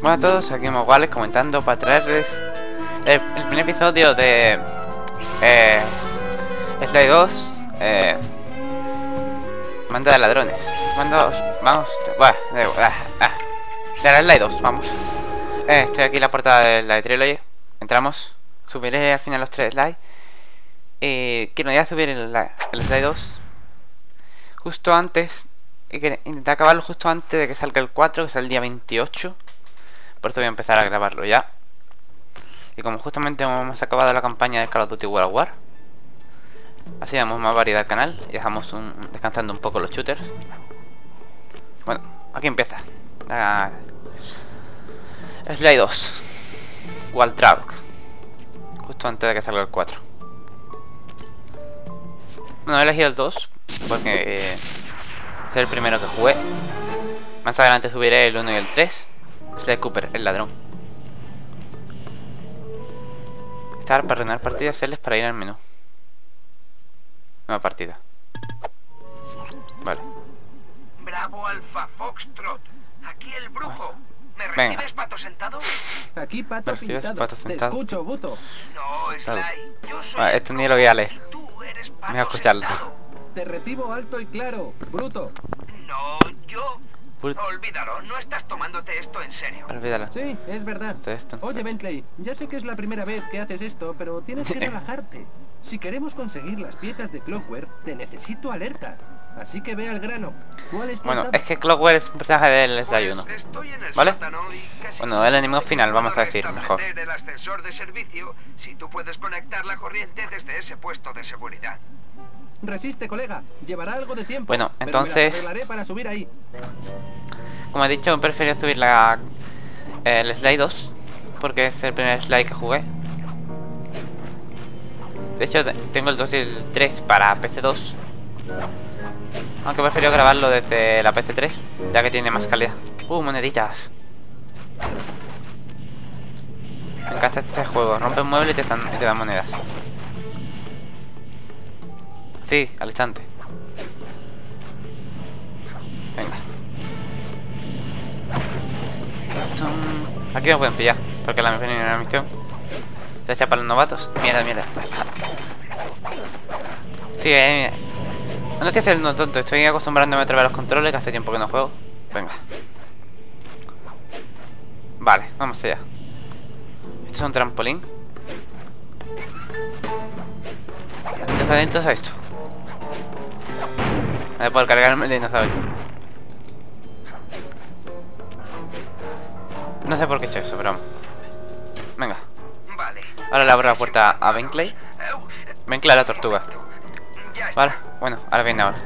Hola a todos, aquí Mogales comentando para traerles el primer episodio de Sly 2, Manda de ladrones. Vamos, de la Sly 2, vamos. Estoy aquí en la portada de la Trilogy. Entramos, subiré al final los 3 Sly. Quiero ya subir el Sly 2 justo antes. Intentar acabarlo justo antes de que salga el 4, que es el día 28. Por eso voy a empezar a grabarlo ya. Y como justamente hemos acabado la campaña de Call of Duty World War, así damos más variedad al canal y dejamos descansando un poco los shooters. Bueno, aquí empieza Sly 2 Waltrauk, justo antes de que salga el 4. Bueno, he elegido el 2 porque es el primero que jugué. Más adelante subiré el 1 y el 3. Sly Cooper, el ladrón. Estar para reinar partidas, L para ir al menú. Nueva partida. Vale. Bravo Alfa Foxtrot. Aquí el brujo. ¿Me recibes, pato sentado? Aquí pato pintado. Te escucho, buzo. No, Sly. Yo soy vale, esto ni lo voy a leer. tú eres pato Voy a escucharlo. sentado. Te recibo alto y claro, bruto. No, yo... Olvídalo, no estás tomándote esto en serio. Olvídalo. Sí, es verdad. Esto. Oye, Bentley, ya sé que es la primera vez que haces esto, pero tienes que relajarte. Si queremos conseguir las piezas de Clockwork, te necesito alerta. Así que ve al grano. ¿Cuál es tu Bueno, estado? es que Clockwork es un personaje del Sly 1. Estoy en el ¿Vale? sótano y casi Bueno, el enemigo siempre final, vamos a puedo decir, mejor. restablecer el ascensor de servicio si tú puedes conectar la corriente desde ese puesto de seguridad. Resiste, colega. Llevará algo de tiempo. Bueno, pero entonces... me las arreglaré para subir ahí. Como he dicho, prefiero subir el Sly 2 porque es el primer Sly que jugué. De hecho, tengo el 2 y el 3 para PC2. Aunque prefiero grabarlo desde la PC3, ya que tiene más calidad. Moneditas. Me encanta este juego. Rompe un mueble y te dan monedas. Sí, al instante. Venga. Aquí no pueden pillar, porque la primera misión se echa para los novatos. Mierda. Sí, mira. No estoy haciendo tonto, estoy acostumbrándome otra vez a los controles, que hace tiempo que no juego. Venga. Vale, vamos allá. Esto es un trampolín. Entonces atentos a esto. Voy a poder cargarme el dinosaurio. No sé por qué he hecho eso, pero vamos. Venga. Vale. Ahora le abro la puerta a Bentley. Bentley a la tortuga. Ya está. Vale, bueno, ahora viene ahora.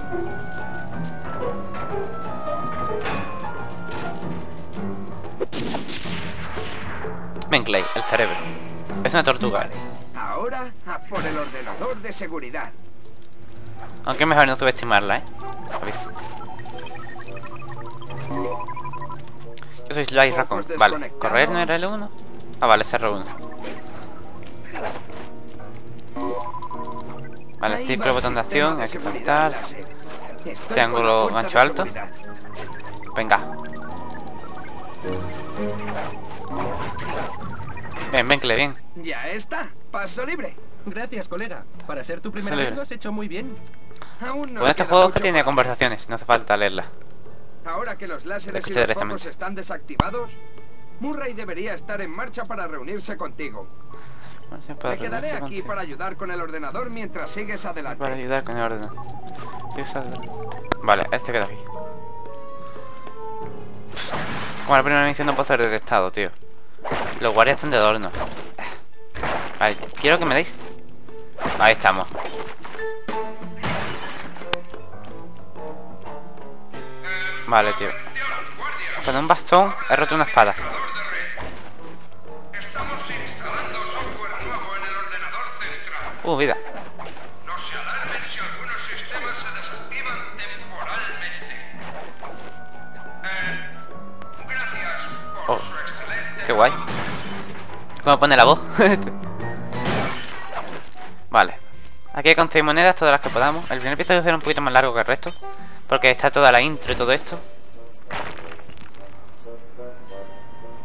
Bentley, el cerebro. Es una tortuga. Vale. Ahora a por el ordenador de seguridad. Aunque es mejor no subestimarla, Aviso. Yo soy Sly Raccoon. Vale, correr no era el 1. Ah, vale, es R1. Vale, triple botón de acción, hay que saltar. Triángulo gancho alto. Venga. Bien, Bentley, bien. Ya está. Paso libre. Gracias, colega. Para ser tu primer Vale. vez lo has hecho muy bien. Aún no Con este queda juego mucho que tiene para- conversaciones, no hace falta leerla. Ahora que los láseres y Escuché los directamente. focos están desactivados, Murray debería estar en marcha para reunirse contigo. Me quedaré aquí para ayudar con el ordenador mientras sigues adelante. Para ayudar con el orden. Vale, este queda aquí. Como la primera misión no puedo ser detectado, tío. Los guardias están de adorno. Vale, quiero que me deis. Ahí estamos. Vale, tío. Con un bastón he roto una espada. Estamos instalando software nuevo en el ordenador central. Vida. No se alarmen si algunos sistemas se desactivan temporalmente. Gracias por su excelente... Qué guay. ¿Cómo pone la voz? Vale. Aquí hay que conseguir monedas, todas las que podamos. El primer episodio será un poquito más largo que el resto, porque está toda la intro y todo esto.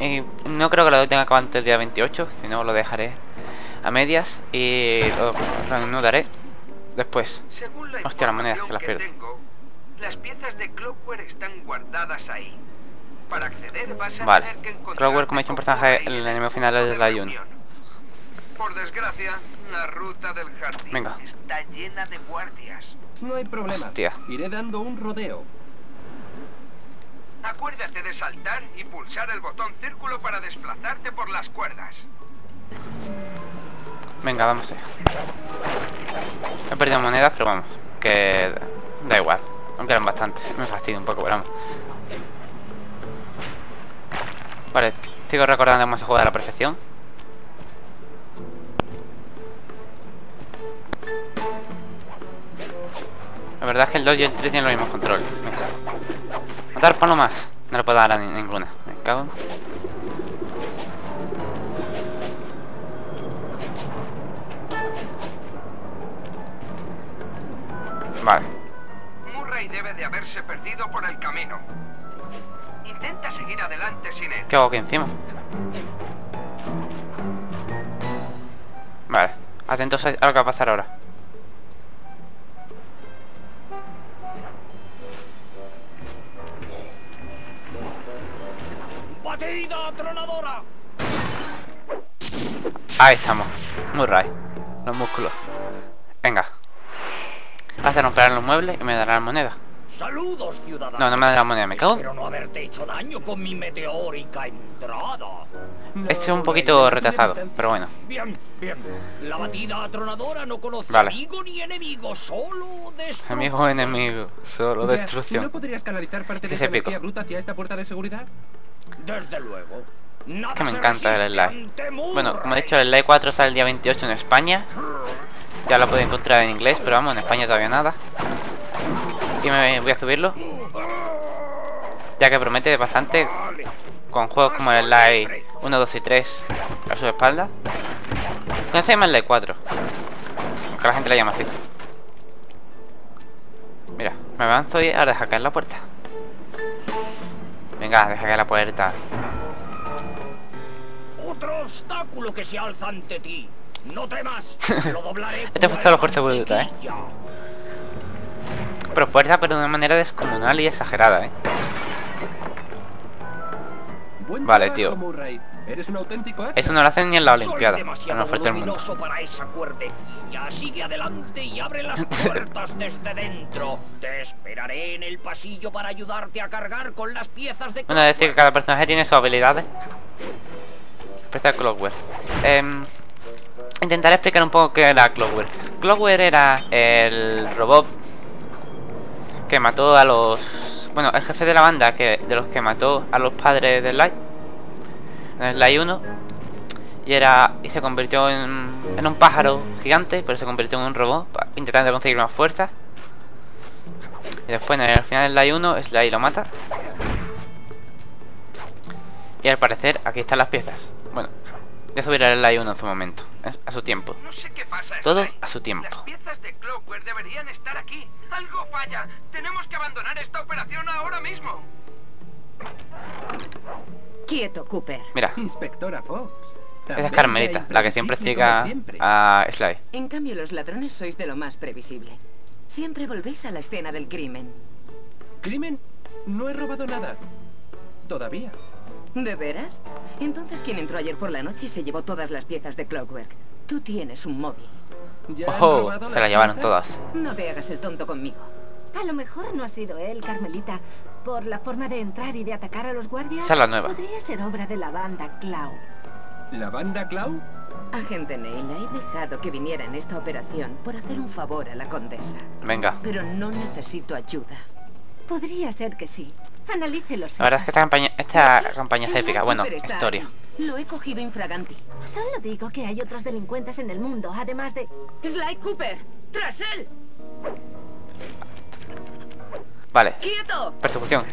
Y no creo que lo tenga acabado antes del día 28, si no lo dejaré a medias y lo reanudaré después. Hostia, las monedas que las pierdo. Las piezas de Clockwork están guardadas ahí. Para acceder vas a Vale. tener que encontrar Clockwork, como he dicho, un personaje, el enemigo final es la Yun. Por desgracia, la ruta del jardín Venga. está llena de guardias. No hay problema. Hostia. Iré dando un rodeo. Acuérdate de saltar y pulsar el botón círculo para desplazarte por las cuerdas. Venga, vamos allá. He perdido monedas, pero vamos, que da igual. Aunque eran bastantes, me fastidia un poco, pero vamos. Vale, sigo recordando cómo se juega a la perfección. La verdad es que el 2 y el 3 tienen los mismos controles. Venga. Matar palomas. No le puedo dar a ninguna. Me cago. Vale. Murray debe de haberse perdido por el camino. Intenta seguir adelante sin él. ¿Qué hago aquí encima? Vale. Atentos a lo que va a pasar ahora. ¡Batida atronadora! Ahí estamos. Murray. Los músculos. Venga. Hace romper los muebles y me dará la moneda. Saludos, ciudadano. No, no me dará la moneda, me cago. Espero no haberte hecho daño con mi meteórica entrada. Este es un poquito retrasado, pero bueno. Bien, bien. La batida atronadora no conoce Vale. amigo ni enemigo, solo destrucción. Amigo o enemigo, solo Ya, ¿y destrucción. no podrías canalizar parte de Ese esa pico. energía bruta hacia esta puerta de seguridad? Desde luego. Nada Que me se encanta resiste el Live. ante Murray. Bueno, como he dicho, el Live 4 sale el día 28 en España. Ya lo puedo encontrar en inglés, pero vamos, en España todavía nada. Y me voy a subirlo, ya que promete bastante con juegos como el Live 1, 2 y 3 a su espalda. No se llama el Live 4, aunque la gente le llama así. Mira, me avanzo y ahora deja caer la puerta. Venga, deja caer la puerta. Otro obstáculo que se alza ante ti. No temas, lo doblaré. Este fue solo fuerza bruta, mantequilla. Pero fuerza, pero de una manera descomunal y exagerada, Buen Vale, trabajo, tío. Murray. Eres un auténtico hacha. Eso no lo hacen ni en la Soy Olimpiada, en demasiado la oferta del mundo. voluminoso para esa cuerdecilla. Sigue adelante y abre las puertas desde dentro. Te esperaré en el pasillo para ayudarte a cargar con las piezas de Bueno, decir que cada personaje tiene sus habilidades. Empezar Clockwork. Intentaré explicar un poco qué era Clockwork. Clockwork era el robot que mató a los... Bueno, el jefe de la banda de los que mató a los padres del Light. En el Light 1. Y se convirtió en un pájaro gigante, pero se convirtió en un robot intentando conseguir más fuerza. Y después, al final del Light 1, Sly lo mata. Y al parecer, aquí están las piezas. Bueno, ya subiré el Live 1 en su momento, a su tiempo. No sé qué pasa, Todo Sly. a su tiempo. Las piezas de Clockwork deberían estar aquí. Algo falla. Tenemos que abandonar esta operación ahora mismo. Quieto, Cooper. Mira, Inspectora Fox. esa Tan es bella Carmelita, y la que siempre previsible siga como siempre. a Sly. En cambio, los ladrones sois de lo más previsible. Siempre volvéis a la escena del crimen. ¿Crimen? No he robado nada. Todavía. ¿De veras? Entonces, ¿quién entró ayer por la noche y se llevó todas las piezas de Clockwork? Tú tienes un móvil. ¿Ya han ¡Ojo! robado Se las la llevaron piezas? todas. No te hagas el tonto conmigo. A lo mejor no ha sido él, Carmelita. Por la forma de entrar y de atacar a los guardias. Esa es la nueva. Podría ser obra de la banda Clow. ¿La banda Clow? Agente Neil, he dejado que viniera en esta operación por hacer un favor a la condesa. Venga. Pero no necesito ayuda. Podría ser que sí. Analice los La verdad es que hechos. esta campaña es épica. Bueno, Cooper está historia. aquí. Lo he cogido infraganti. Solo digo que hay otros delincuentes en el mundo, además de... Sly Cooper, ¡tras él! Vale, ¡Quieto! persecución.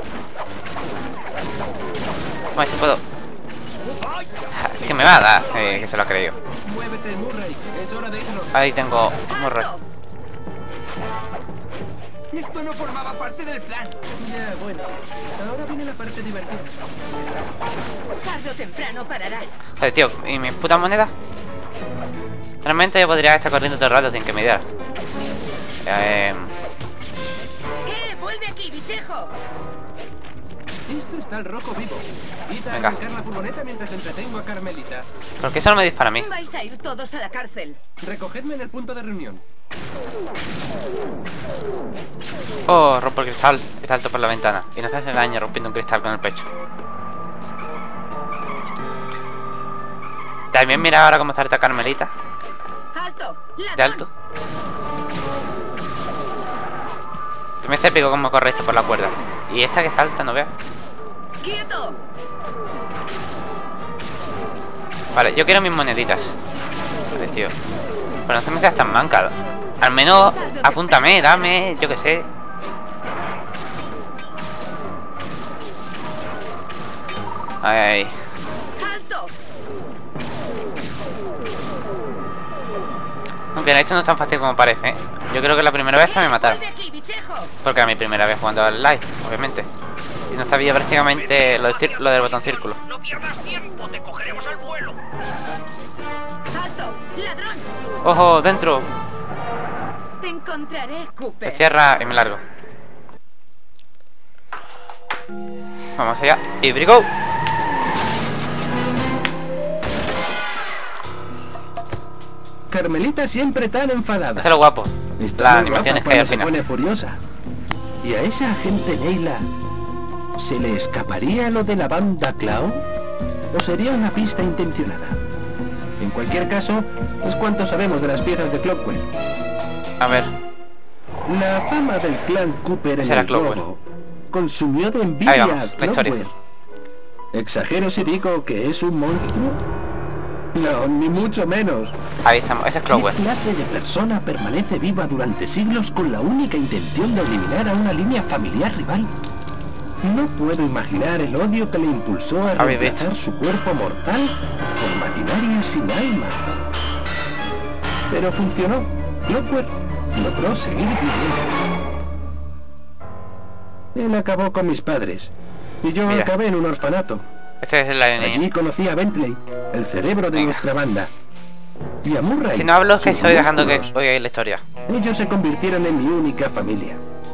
Bueno, si puedo. Es que me va a dar, que se lo ha creído. Muévete, Murray. Es hora de irnos. Ahí tengo morro. ¡Alto! Esto no formaba parte del plan. Ya, bueno. Ahora viene la parte divertida. Tarde o temprano pararás. Joder, tío, ¿y mis putas monedas? Realmente yo podría estar corriendo todo el rato sin que me diera. ¡Vuelve aquí, bichejo! Listo está el roco vivo. Id a Venga. arrancar la furgoneta mientras entretengo a Carmelita. ¿Por qué solo me dispara a mí? Vais a ir todos a la cárcel. Recogedme en el punto de reunión. Oh, rompo el cristal y salto por la ventana. Y nos hace daño rompiendo un cristal con el pecho. También mira ahora cómo salta Carmelita. ¡Alto! ¡Ladrón! De alto. Me es épico como corre esto por la cuerda. Y esta que salta, no veo. ¡Quieto! Vale, yo quiero mis moneditas. Vale, tío. Pero no se me seas tan manca. Al menos apúntame, dame, yo qué sé. Ay, ay. ¡Alto! Aunque esto no es tan fácil como parece, ¿eh? Yo creo que la primera vez que me mataron. ¡Vuelve aquí, bichejo! Porque era mi primera vez jugando al live, obviamente. Y no sabía prácticamente lo del botón círculo. No pierdas tiempo, te cogeremos al vuelo. ¡Alto! ¡Ladrón! ¡Ojo! ¡Dentro! Te encontraré, Se Cooper. cierra y me largo. Vamos allá. Y brigo. Carmelita siempre tan enfadada. Eso es lo guapo. Está Las muy animaciones guapa que hay al cuando se final. pone furiosa. ¿Y a esa agente Neila se le escaparía lo de la banda Clown? ¿O sería una pista intencionada? En cualquier caso, es cuanto sabemos de las piezas de Clockwork. A ver. La fama del clan Cooper en Será el Clockwork. robo consumió de Ahí envidia vamos, a la historia. Clockwork. ¿Exagero si digo que es un monstruo? No, ni mucho menos. Ahí estamos. Ese es ¿Qué Clockwork. clase de persona permanece viva durante siglos con la única intención de eliminar a una línea familiar rival? No puedo imaginar el odio que le impulsó a Habéis reemplazar su cuerpo mortal por maquinaria sin alma. Pero funcionó. Clockwork logró seguir viviendo. Él acabó con mis padres. Y yo Mira. acabé en un orfanato. Ese es el de Allí niño. conocí a Bentley, el cerebro de Venga. nuestra banda. Y a Murray. Si no hablo es que sus estoy dejando que músculos. oigáis la historia. Ellos se convirtieron en mi única familia.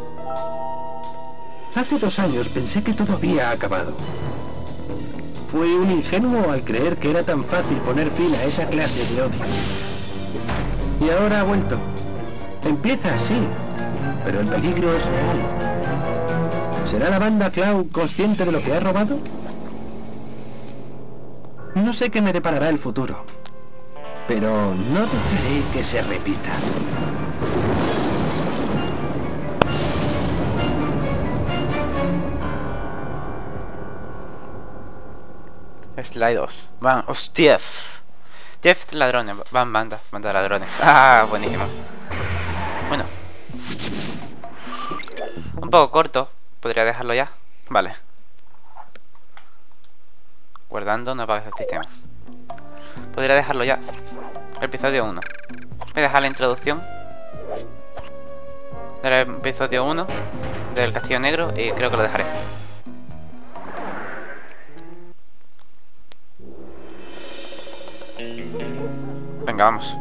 Hace 2 años pensé que todo había acabado. Fui un ingenuo al creer que era tan fácil poner fin a esa clase de odio. Y ahora ha vuelto. Empieza así, pero el peligro es real. ¿Será la banda Clown consciente de lo que ha robado? No sé qué me deparará el futuro, pero no dejaré que se repita. Slide 2. Van, hostia. 10 ladrones. Van banda de ladrones. Ah, buenísimo. Bueno. Un poco corto. Podría dejarlo ya. Vale. Guardando, no apagues el sistema. Podría dejarlo ya. Episodio 1. Voy a dejar la introducción del episodio 1 del Castillo Negro y creo que lo dejaré. Venga, vamos.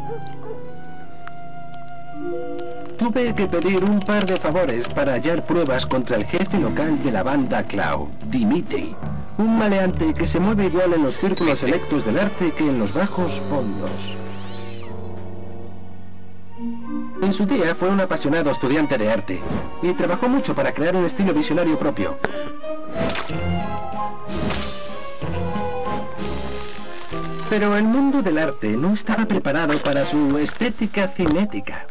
Tuve que pedir un par de favores para hallar pruebas contra el jefe local de la banda Clown, Dimitri. Un maleante que se mueve igual en los círculos selectos del arte que en los bajos fondos. En su día fue un apasionado estudiante de arte y trabajó mucho para crear un estilo visionario propio. Pero el mundo del arte no estaba preparado para su estética cinética.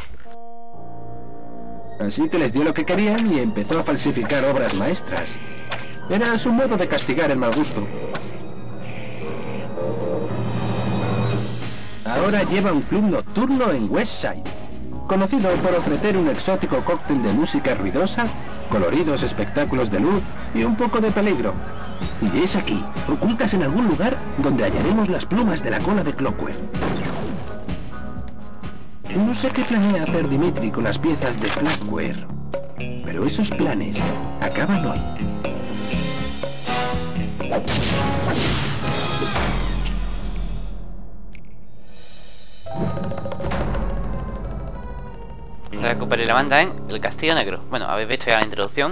Así que les dio lo que querían y empezó a falsificar obras maestras. Era su modo de castigar el mal gusto. Ahora lleva un club nocturno en Westside, conocido por ofrecer un exótico cóctel de música ruidosa, coloridos espectáculos de luz y un poco de peligro. Y es aquí, ocultas en algún lugar, donde hallaremos las plumas de la cola de Clockwork. No sé qué planea hacer Dimitri con las piezas de Clockwork, pero esos planes acaban hoy. Se recupera la banda en el Castillo Negro. Bueno, habéis visto ya la introducción.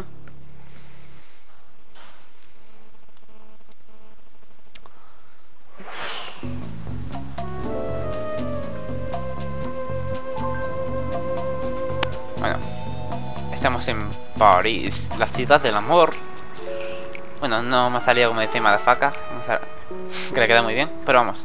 Bueno, estamos en París, la ciudad del amor. Bueno, no me ha salido como decía Madafaka, que le queda muy bien, pero vamos.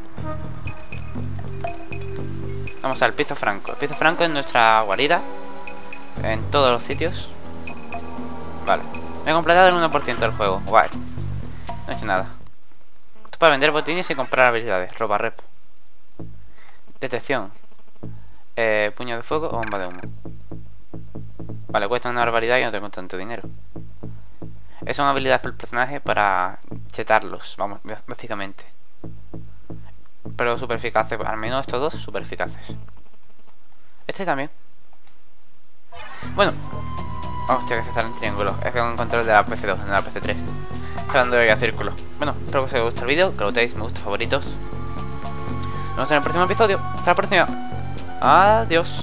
Vamos al piso franco. El piso franco es nuestra guarida en todos los sitios. Vale, me he completado el 1% del juego. Guay. No he hecho nada. Esto para vender botines y comprar habilidades. Roba rep. Detección. Puño de fuego o bomba de humo. Vale, cuesta una barbaridad y no tengo tanto dinero. Es una habilidad para el personaje para chetarlos, vamos, básicamente. Pero súper eficaces, al menos estos dos súper eficaces. Este también. Bueno. Hostia, que se sale en triángulo. Es que es un control de la PC2, no de la PC3. Hablando de círculo. Bueno, espero que os haya gustado el vídeo, que lo tenéis, me gusta, favoritos. Nos vemos en el próximo episodio. Hasta la próxima. Adiós.